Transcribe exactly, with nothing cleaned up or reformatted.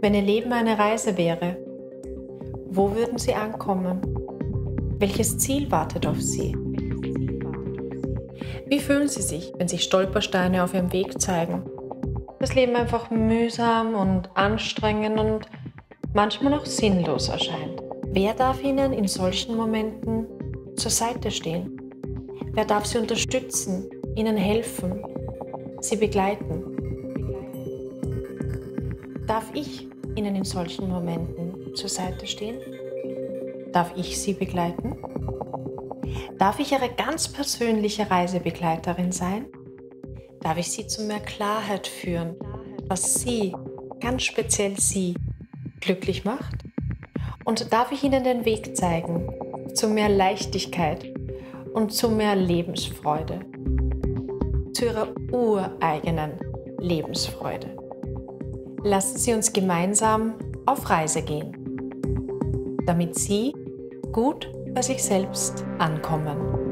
Wenn Ihr Leben eine Reise wäre, wo würden Sie ankommen? Welches Ziel wartet auf Sie? Wie fühlen Sie sich, wenn sich Stolpersteine auf Ihrem Weg zeigen? Das Leben einfach mühsam und anstrengend und manchmal auch sinnlos erscheint. Wer darf Ihnen in solchen Momenten zur Seite stehen? Wer darf Sie unterstützen, Ihnen helfen, Sie begleiten? Darf ich Ihnen in solchen Momenten zur Seite stehen? Darf ich Sie begleiten? Darf ich Ihre ganz persönliche Reisebegleiterin sein? Darf ich Sie zu mehr Klarheit führen, was Sie, ganz speziell Sie, glücklich macht? Und darf ich Ihnen den Weg zeigen zu mehr Leichtigkeit und zu mehr Lebensfreude? Zu Ihrer ureigenen Lebensfreude. Lassen Sie uns gemeinsam auf Reise gehen, damit Sie gut bei sich selbst ankommen.